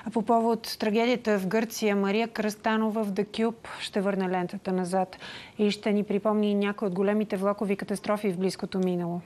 А по повод трагедията в Гърция, Мария Кръстанова в The Cube ще върне лентата назад и ще ни припомни някои от големите влакови катастрофи в близкото минало.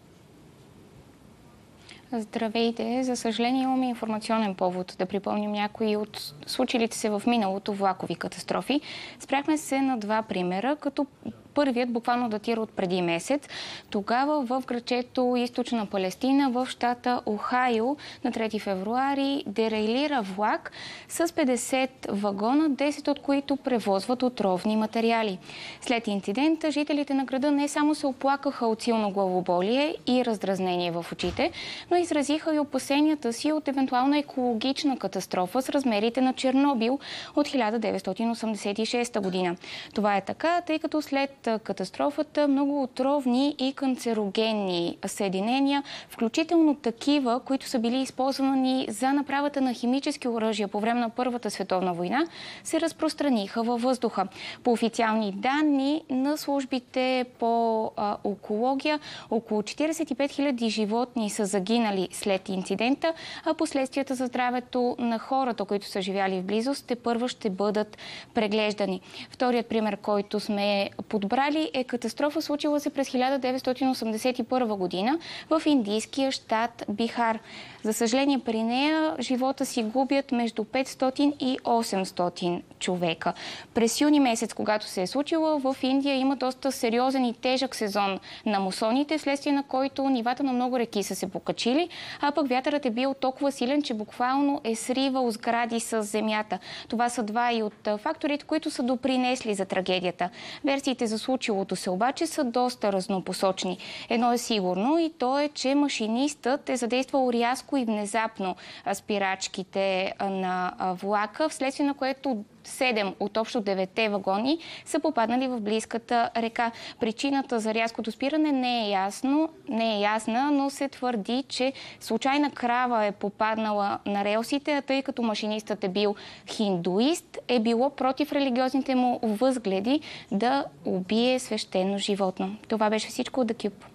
Здравейте! За съжаление имаме информационен повод да припомним някои от случилите се в миналото влакови катастрофи. Спряхме се на два примера, като първият буквално датира от преди месец. Тогава в градчето Източна Палестина, в щата Охайо, на 3 февруари дерайлира влак с 50 вагона, 10 от които превозват отровни материали. След инцидента жителите на града не само се оплакаха от силно главоболие и раздразнение в очите, но изразиха и опасенията си от евентуална екологична катастрофа с размерите на Чернобил от 1986 година. Това е така, тъй като след катастрофата много отровни и канцерогенни съединения, включително такива, които са били използвани за направата на химически оръжия по време на Първата световна война, се разпространиха във въздуха. По официални данни на службите по онкология, около 45 000 животни са загинали след инцидента, а последствията за здравето на хората, които са живяли в близост, тепърва ще бъдат преглеждани. Вторият пример, който сме подбрали, е катастрофа, случила се през 1981 година в индийския щат Бихар. За съжаление, при нея живота си губят между 500 и 800 човека. През юни месец, когато се е случила, в Индия има доста сериозен и тежък сезон на мусоните, вследствие на който нивата на много реки са се покачили, а пък вятърът е бил толкова силен, че буквално е сривал сгради с земята. Това са два и от факторите, които са допринесли за трагедията. Версиите за случилото се обаче са доста разнопосочни. Едно е сигурно и то е, че машинистът е задействал рязко и внезапно спирачките на влака, вследствие на което 7 от общо 9 вагони са попаднали в близката река. Причината за рязкото спиране не е ясна, но се твърди, че случайна крава е попаднала на релсите, а тъй като машинистът е бил хиндуист, е било против религиозните му възгледи да убие свещено животно. Това беше всичко от The Cube.